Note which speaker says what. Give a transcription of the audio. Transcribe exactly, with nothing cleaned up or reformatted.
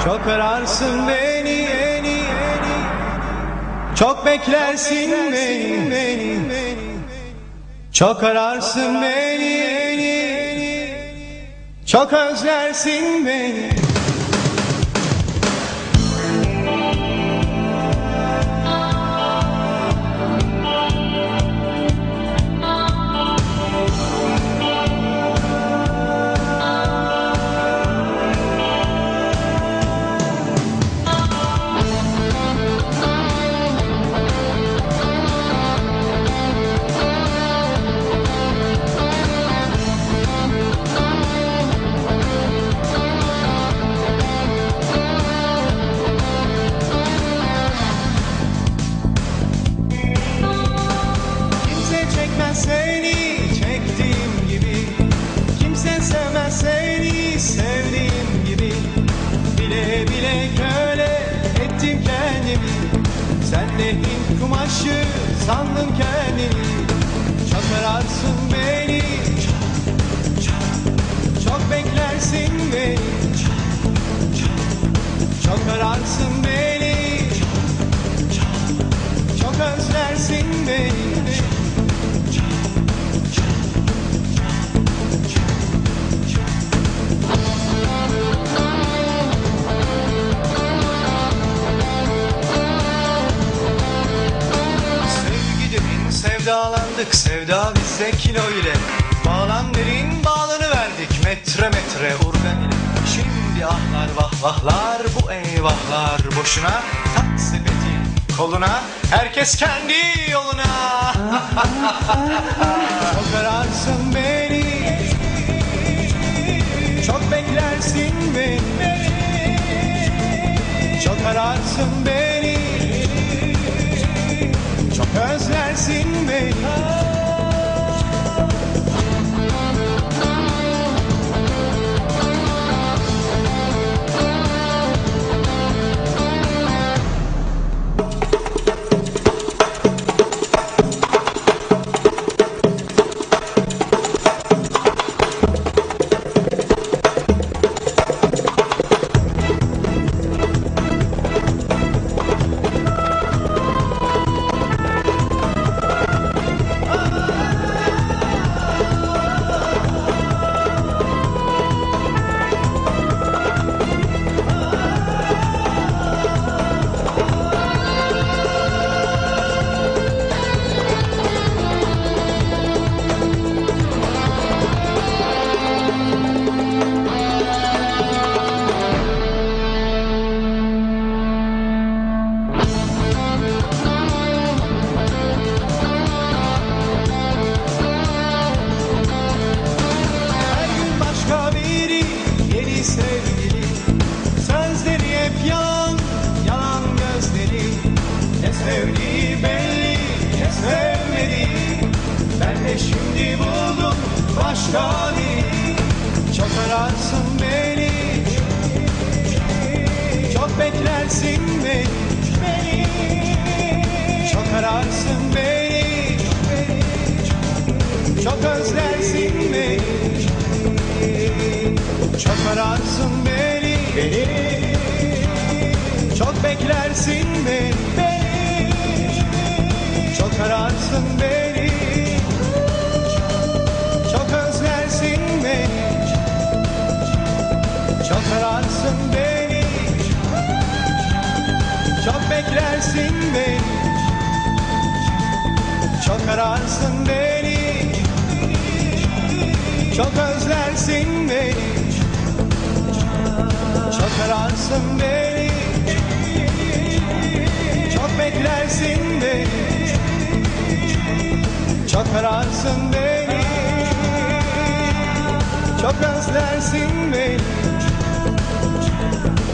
Speaker 1: Çok ararsın beni, beni, beni. Çok beklersin beni, beni, beni. Çok ararsın beni, beni. Çok özlersin beni. Seni çektiğim gibi, kimse sevmez seni sevdiğim gibi. Bile bile köle ettim kendimi, sen de Hint kumaşı sandın kendini. Çok ararsın beni, çok, çok, çok beklersin beni, çok, çok, çok ararsın beni, çok, çok, çok özlersin beni. Sevdalandık, sevda bizde kilo ile. Bağlan derin, bağlanı verdik metre metre urgan ile. Şimdi ahlar vahvahlar, bu eyvahlar boşuna. Tak sepeti koluna, herkes kendi yoluna. Çok ararsın beni, çok beklersin beni. Çok ararsın beni, çok özlersin beni. Sevgili, sözleri hep yalan, yalan gözleri. Ne sevdiği belli, ne sevmediği. Ben de şimdi buldum başka biri. Çok ararsın beni, çok beklersin beni. Çok ararsın beni, çok özlersin beni. Çok ararsın beni, beni. Çok beklersin beni, beni. Çok ararsın beni, çok özlersin beni. Çok ararsın beni, çok beklersin beni. Çok ararsın beni, çok özlersin beni. Çok ararsın beni, çok beklersin beni. Çok ararsın beni, çok özlersin beni.